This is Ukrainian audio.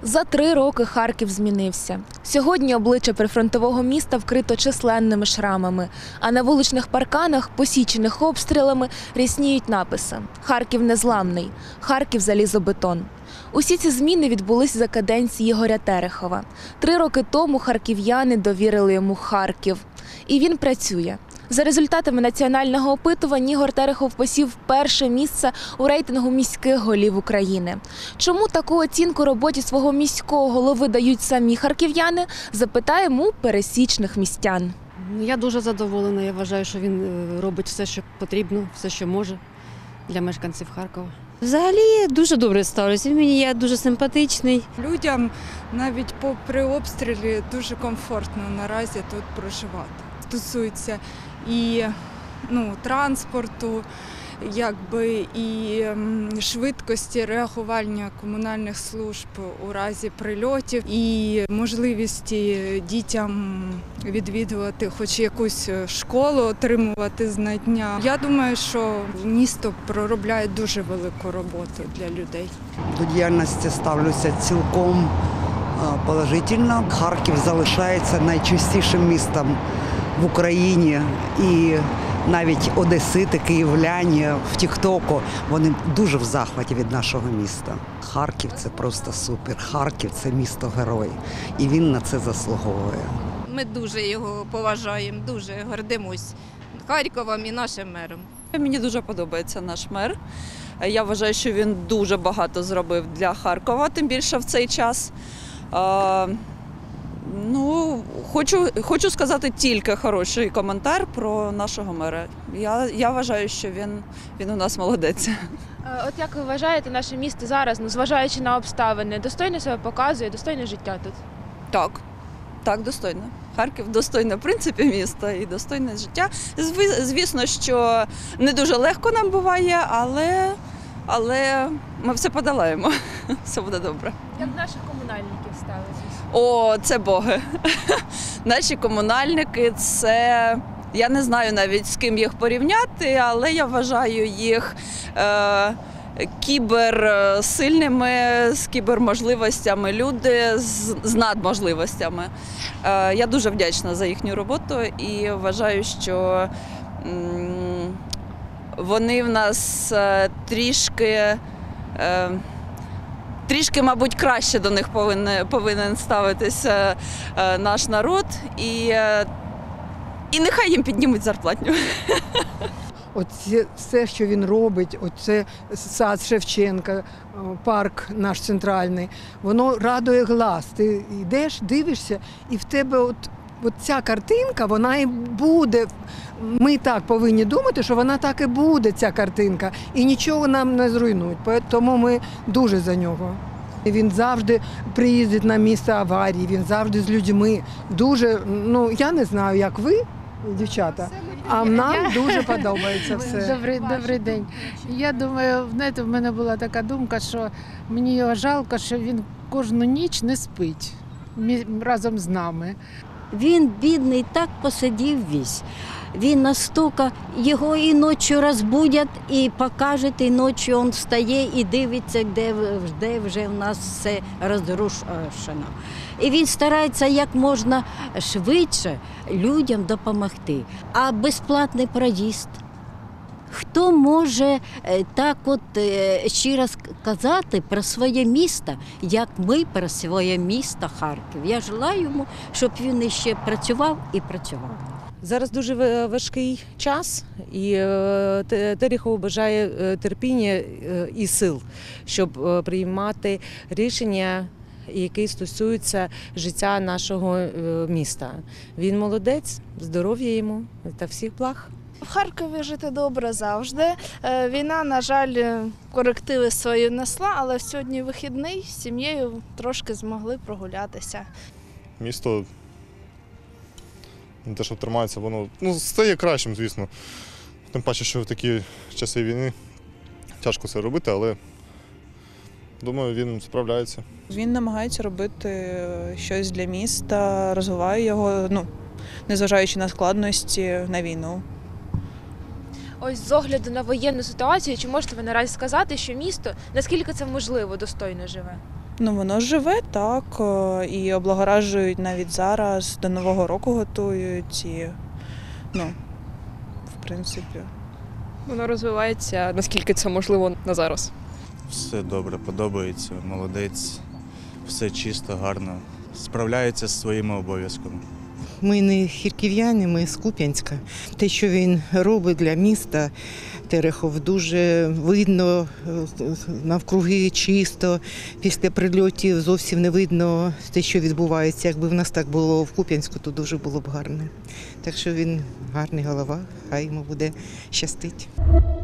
За 3 роки Харків змінився. Сьогодні обличчя прифронтового міста вкрито численними шрамами, а на вуличних парканах, посічених обстрілами, рясніють написи «Харків незламний», «Харків залізобетон». Усі ці зміни відбулись за каденції Ігоря Терехова. 3 роки тому харків'яни довірили йому Харків. І він працює. За результатами національного опитування Ігор Терехов посів перше місце у рейтингу міських голів України. Чому таку оцінку роботі свого міського голови дають самі харків'яни, запитаємо у пересічних містян. Я дуже задоволена. Я вважаю, що він робить все, що потрібно, все, що може для мешканців Харкова. Взагалі дуже добре ставлюся. Він мені є дуже симпатичний. Людям навіть попри обстріли дуже комфортно наразі тут проживати. Стосується і транспорту, і швидкості реагування комунальних служб у разі прильотів, і можливості дітям відвідувати хоч якусь школу, отримувати знання. Я думаю, що місто проробляє дуже велику роботу для людей. До діяльності ставлюся цілком положительно. Харків залишається найчистішим містом в Україні, і навіть одесити, київляні в Тіктоку, вони дуже в захваті від нашого міста. Харків – це просто супер. Харків – це місто-герой, і він на це заслуговує. Ми дуже його поважаємо, дуже гордимось Харковом і нашим мером. Мені дуже подобається наш мер. Я вважаю, що він дуже багато зробив для Харкова, тим більше в цей час. Хочу сказати тільки хороший коментар про нашого мера. Я вважаю, що він у нас молодець. От як ви вважаєте, наше місто зараз, зважаючи на обставини, достойно себе показує, достойне життя тут? Так, достойно. Харків достойне, в принципі, місто і достойне життя. Звісно, що не дуже легко нам буває, але ми все подолаємо. Все буде добре. Як наших комунальників ставитесь? О, це боги. Наші комунальники – це, я не знаю навіть з ким їх порівняти, але я вважаю їх кіберсильними, з кіберможливостями, люди з надможливостями. Я дуже вдячна за їхню роботу і вважаю, що вони в нас трішки, мабуть, краще до них повинен ставитися наш народ, і нехай їм піднімуть зарплатню. Оце все, що він робить, оце сад Шевченка, парк наш центральний, воно радує глаз. Ти йдеш, дивишся, і в тебе от ця картинка, вона і буде. Ми так повинні думати, що вона так і буде, ця картинка, і нічого нам не зруйнують. Тому ми дуже за нього. Він завжди приїздить на місце аварії, він завжди з людьми. Дуже, я не знаю, як ви, дівчата, а нам дуже подобається все. Добрий день. Я думаю, в мене була така думка, що мені його жалко, що він кожну ніч не спить разом з нами. Він, бідний, так посидів весь. Він настільки, його і ночі розбудять, і покажуть, і ночі він встає і дивиться, де вже в нас все розрушено. І він старається як можна швидше людям допомогти. А безплатний проїзд? Хто може так щиро сказати про своє місто, як ми про своє місто Харків? Я желаю йому, щоб він ще працював і працював. Зараз дуже важкий час, і Терехов бажає терпіння і сил, щоб приймати рішення, які стосуються життя нашого міста. Він молодець, здоров'я йому та всіх благ. В Харкові жити добре завжди. Війна, на жаль, корективи свої внесла, але сьогодні вихідний, з сім'єю трошки змогли прогулятися. Місто не те, що тримається, воно стає кращим, звісно. Тим паче, що в такі часи війни тяжко це робити, але думаю, він справляється. Він намагається робити щось для міста, розвиває його, незважаючи на складності, на війну. Ось з огляду на воєнну ситуацію, чи можете ви наразі сказати, що місто, наскільки це можливо, достойно живе? Ну, воно живе, так, і облагоражують навіть зараз, до Нового року готують, і, ну, в принципі. Воно розвивається, наскільки це можливо на зараз. Все добре, подобається, молодець, все чисто, гарно, справляється зі своїми обов'язками. Ми не харків'яни, ми з Куп'янська. Те, що він робить для міста, Терехов, дуже видно, навкруги чисто, після прильотів зовсім не видно те, що відбувається. Якби в нас так було в Куп'янську, то дуже було б гарно. Так що він гарний голова, хай йому буде щастить.